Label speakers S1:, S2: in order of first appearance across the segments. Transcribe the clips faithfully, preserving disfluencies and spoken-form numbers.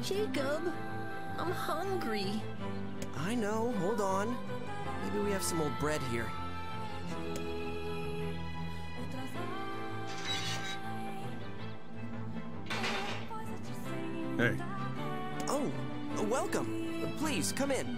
S1: Jakob, I'm hungry.
S2: I know, hold on. Maybe we have some old bread here.
S3: Hey.
S2: Oh, uh, welcome. Uh, please, come in.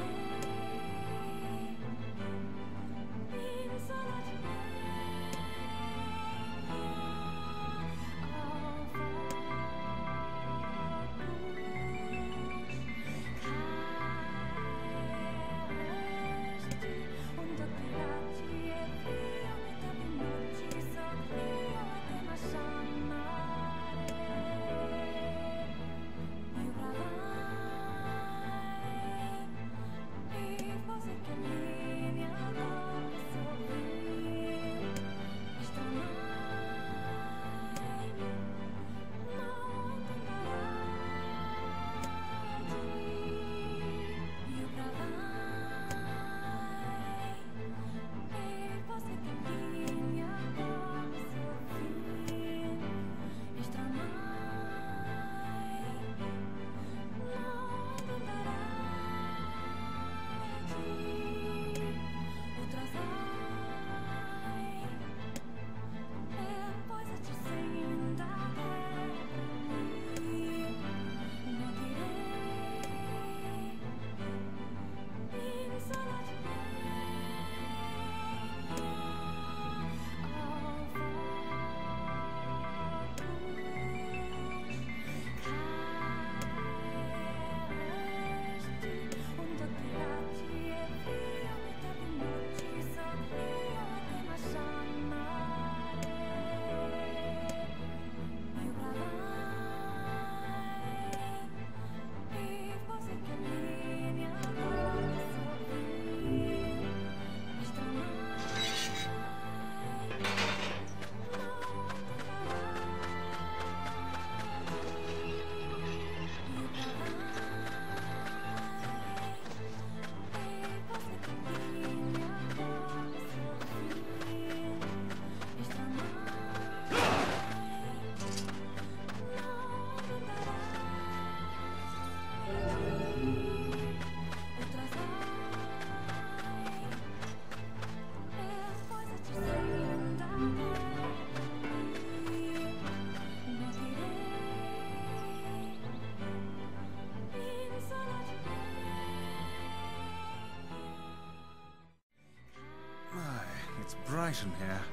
S3: Bright in here.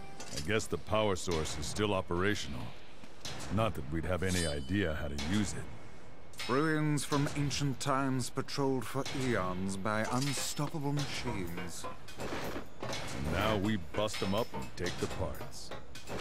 S3: I guess the power source is still operational. Not that we'd have any idea how to use it.
S4: Ruins from ancient times patrolled for eons by unstoppable machines.
S3: And now we bust them up and take the parts.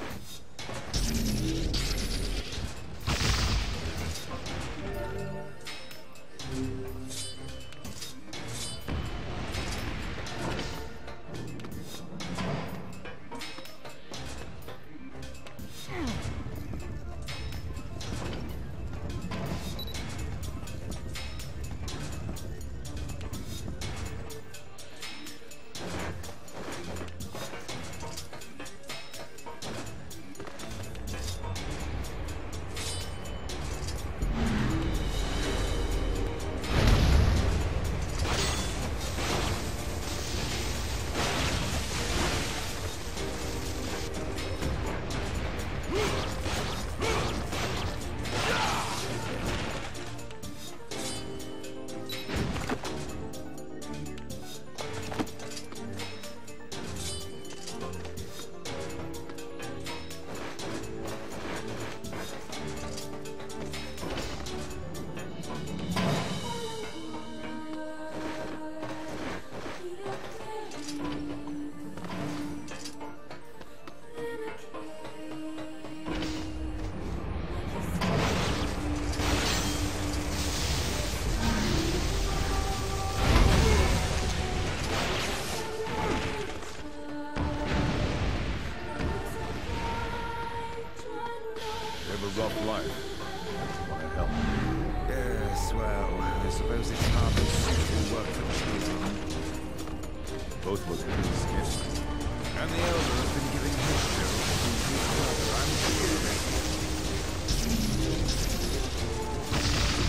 S3: Rough life. Want to help?
S4: Yes, well, I suppose it's hardly suitable work for children.
S3: Both look pretty skinny.
S4: And the elder has been giving his children to his brother, I'm sure of it.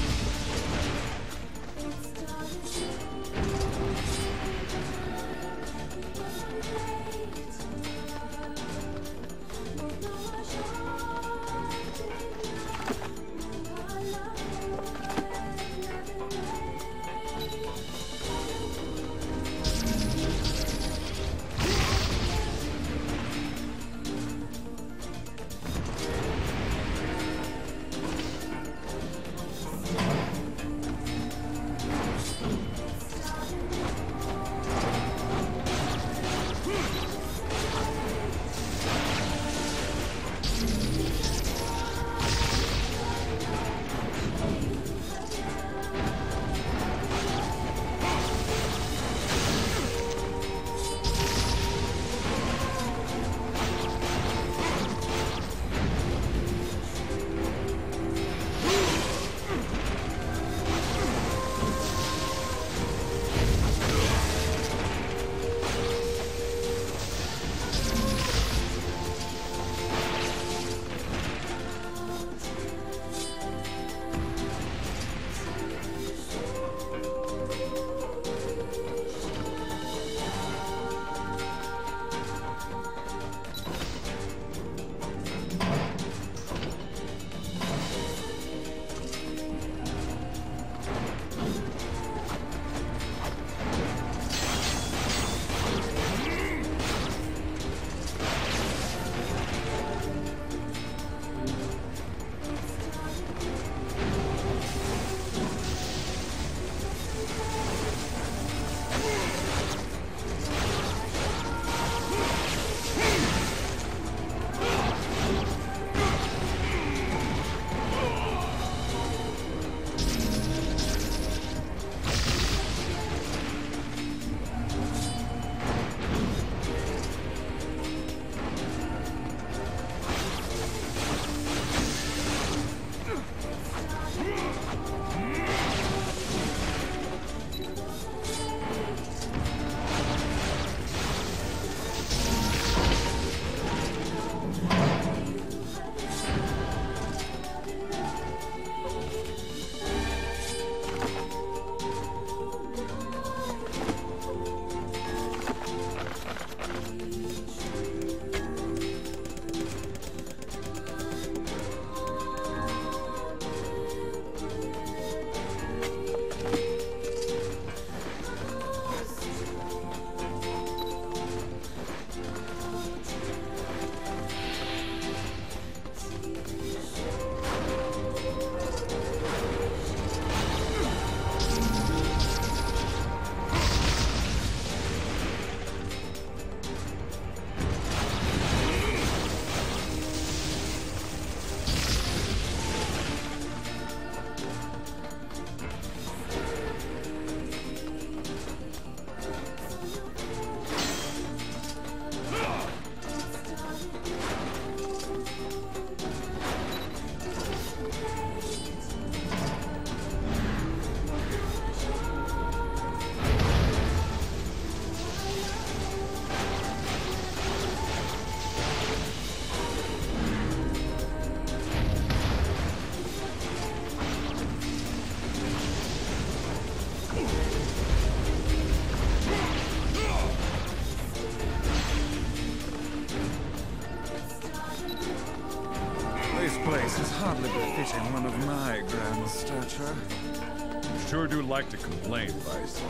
S4: imitating one of my grand stature.
S3: You sure do like to complain, Vice.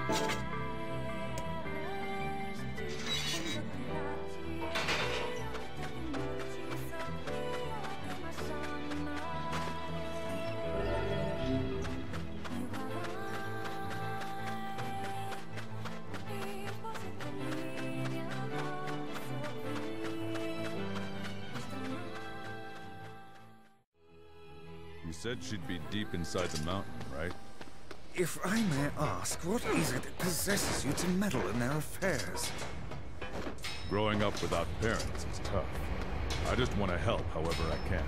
S3: You said she'd be deep inside the mountain, right?
S4: If I may ask, what is it that possesses you to meddle in their affairs?
S3: Growing up without parents is tough. I just want to help however I can.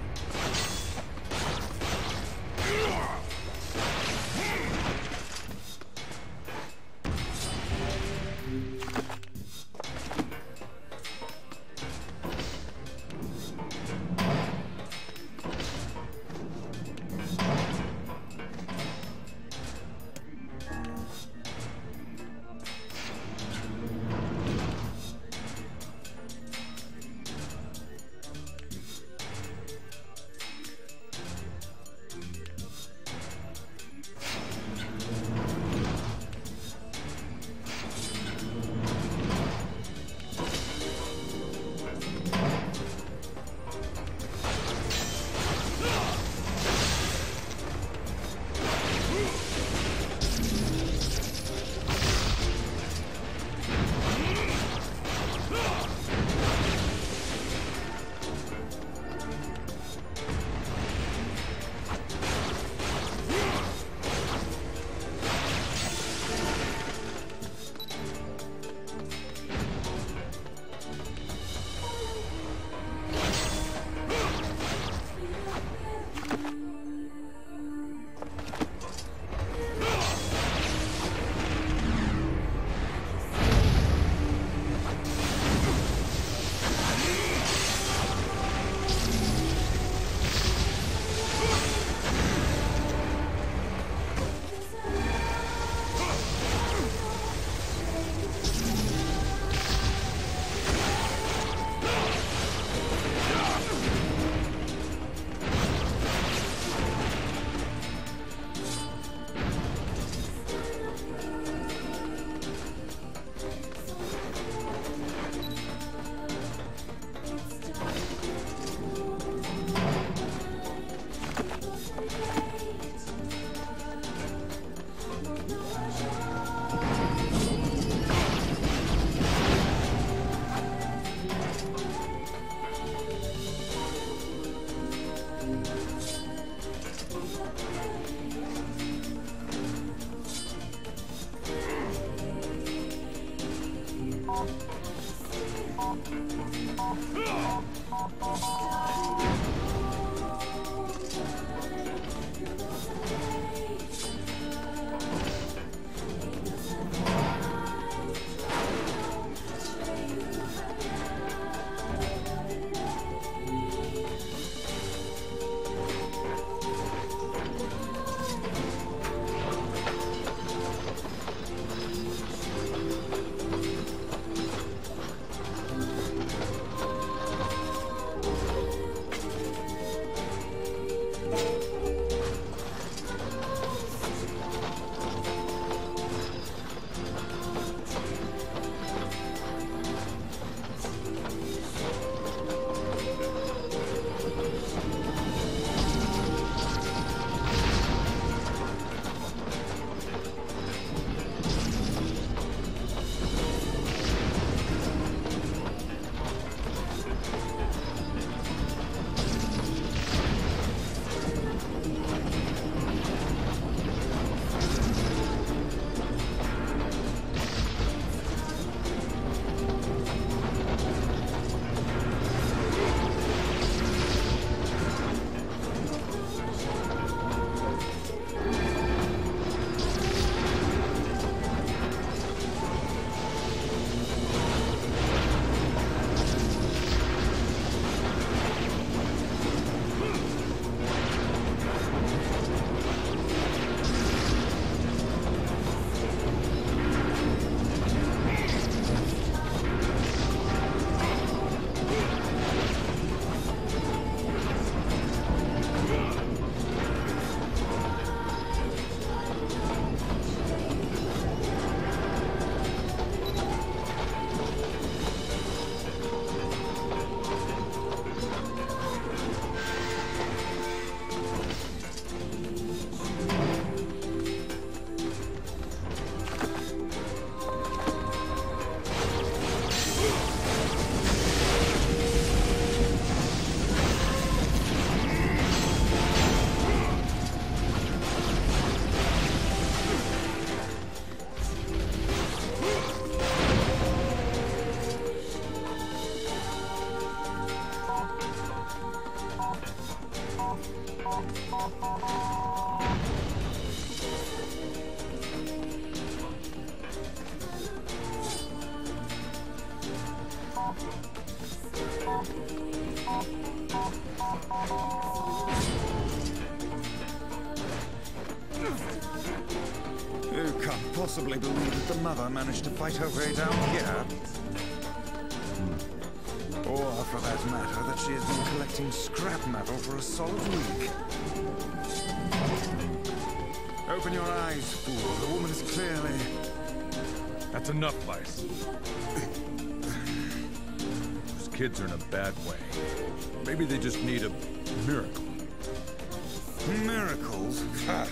S4: You can't possibly believe that the mother managed to fight her way down here. Or, for that matter, that she has been collecting scrap metal for a solid week. Open your eyes, fool. The woman is clearly...
S3: That's enough, Vice. Those kids are in a bad way. Maybe they just need a miracle.
S4: Miracles? Ha!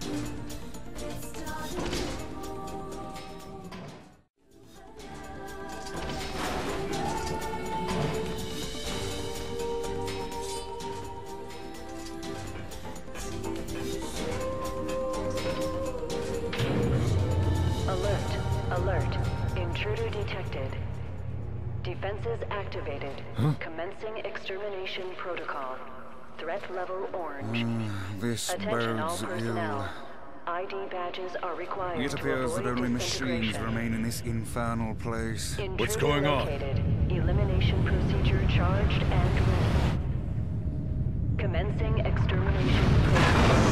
S5: Defenses activated. Huh? Commencing extermination protocol. Threat level orange.
S4: Mm, this
S5: Attention all
S4: bodes
S5: personnel.
S4: ill.
S5: I D badges are required.
S4: It appears
S5: to
S4: that
S5: avoid
S4: only machines remain in this infernal place.
S5: Intruder
S3: What's going
S5: located. on? Elimination procedure charged and ready. Commencing extermination protocol.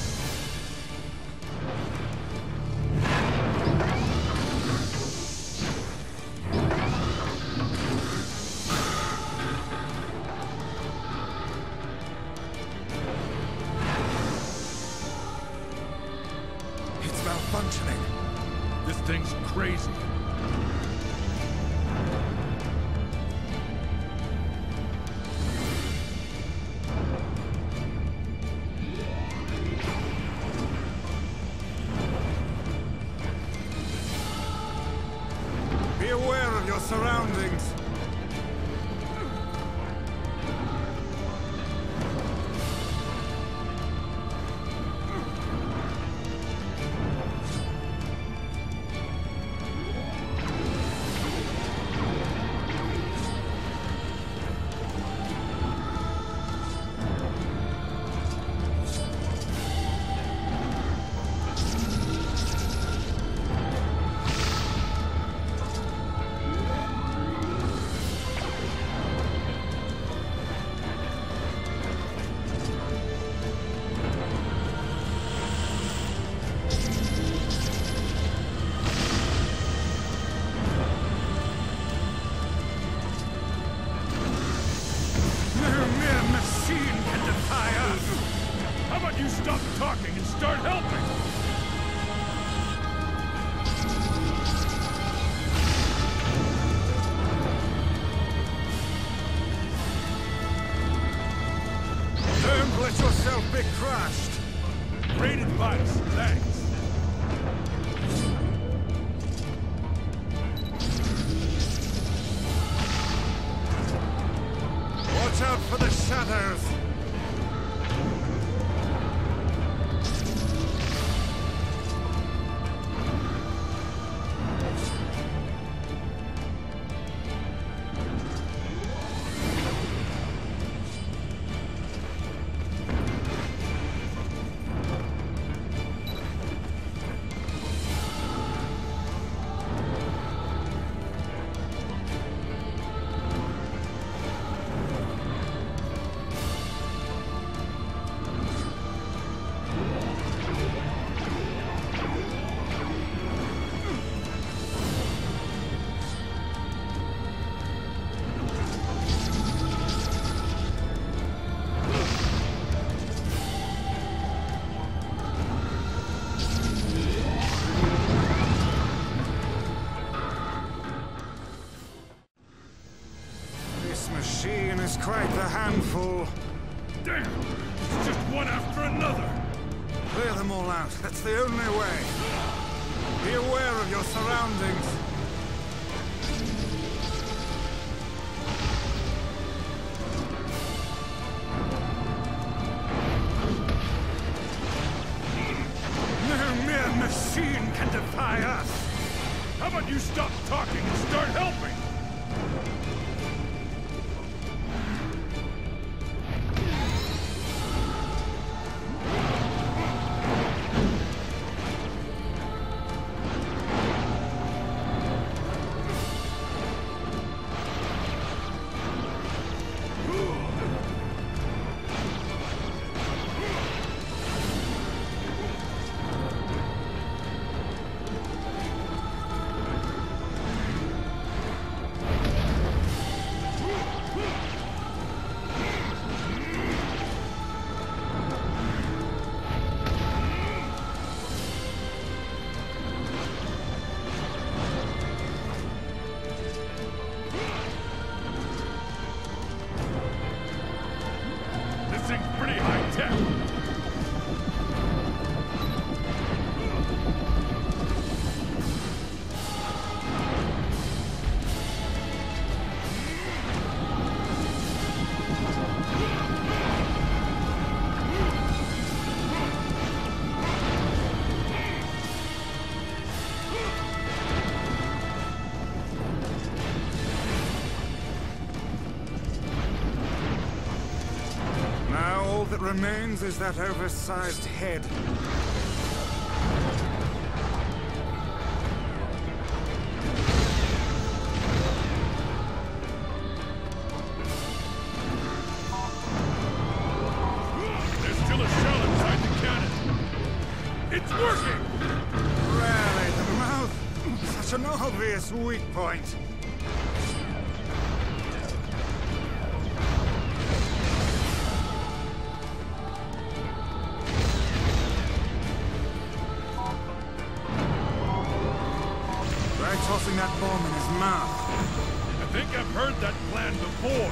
S4: Functioning.
S3: This thing's crazy.
S4: Be aware of your surroundings. Let yourself be crushed.
S3: Great advice, thanks.
S4: Watch out for the shadows. Quite the handful.
S3: Damn! It's just one after another!
S4: Clear them all out. That's the only way. Be aware of your surroundings. No mere machine can defy us.
S3: How about you stop talking and start helping?
S4: remains is that oversized head.
S3: There's still a shell inside the cannon. It's working!
S4: Really, the mouth? Such an obvious weak point. Tossing that bomb in his mouth.
S3: I think I've heard that plan before.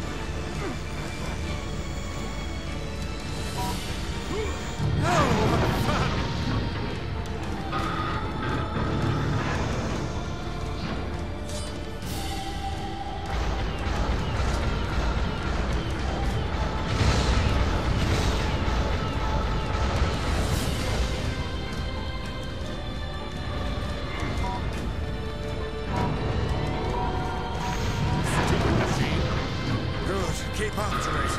S4: Keep after it.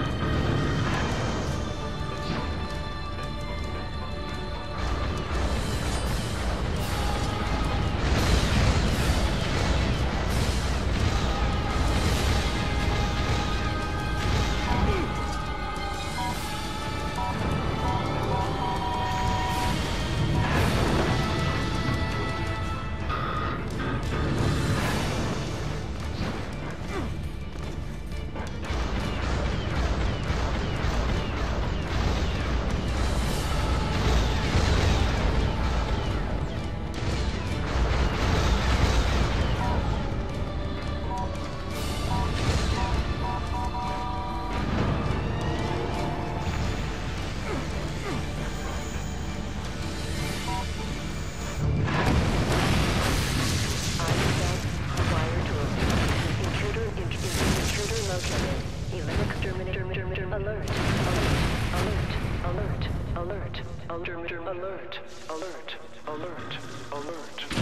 S5: Alert, alert, alert, alert, alert,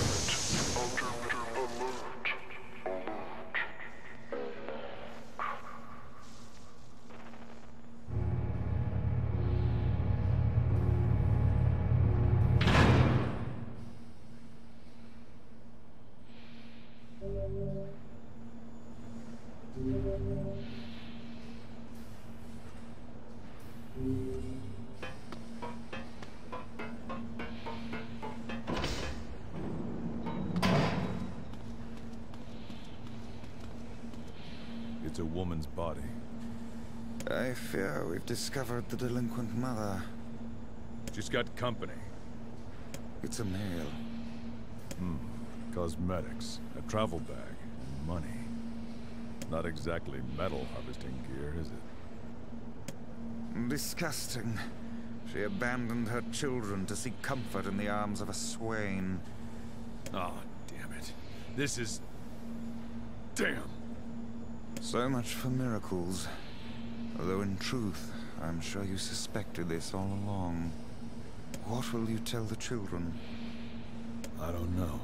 S5: alert,
S3: It's a woman's body.
S4: I fear we've discovered the delinquent mother.
S3: She's got company.
S4: It's a male.
S3: Hmm. Cosmetics, a travel bag, and money. Not exactly metal harvesting gear, is it?
S4: Disgusting. She abandoned her children to seek comfort in the arms of a swain.
S3: Oh, damn it. This is... Damn!
S4: So much for miracles. Although in truth, I'm sure you suspected this all along. What will you tell the children?
S3: I don't know.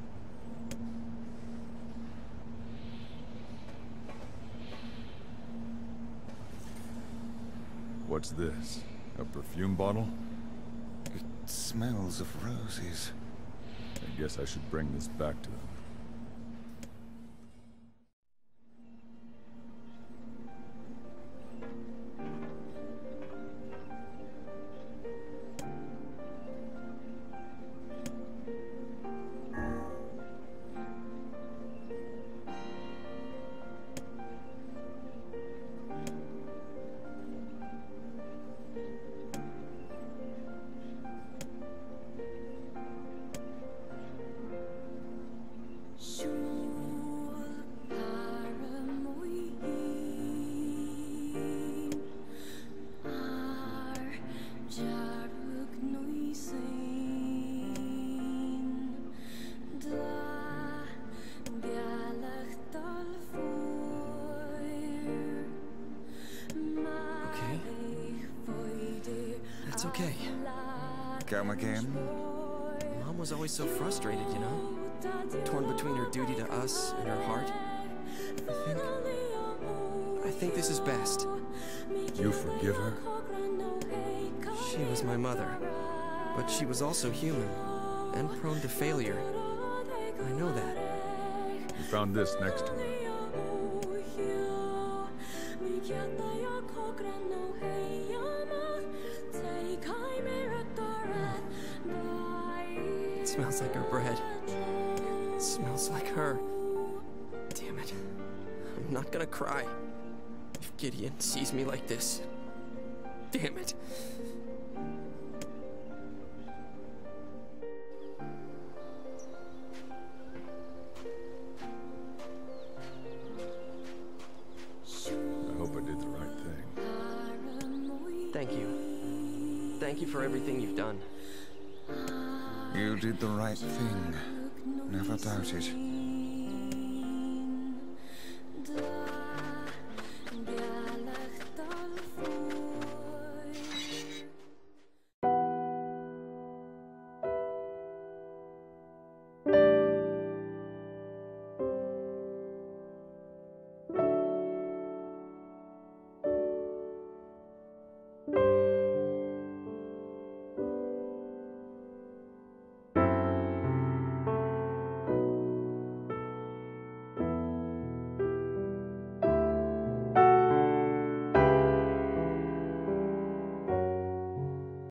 S3: What's this? A perfume bottle?
S4: It smells of roses.
S3: I guess I should bring this back to them.
S2: It's okay.
S4: Come again?
S2: Mom was always so frustrated, you know? Torn between her duty to us and her heart. I think... I think this is best.
S3: You forgive her?
S2: She was my mother, but she was also human, and prone to failure. I know that.
S3: You found this next to her.
S2: It smells like her bread. It smells like her. Damn it. I'm not gonna cry. If Gideon sees me like this. Damn it.
S3: I hope I did the right thing.
S2: Thank you. Thank you for everything you've done.
S4: You did the right thing. Never doubt it.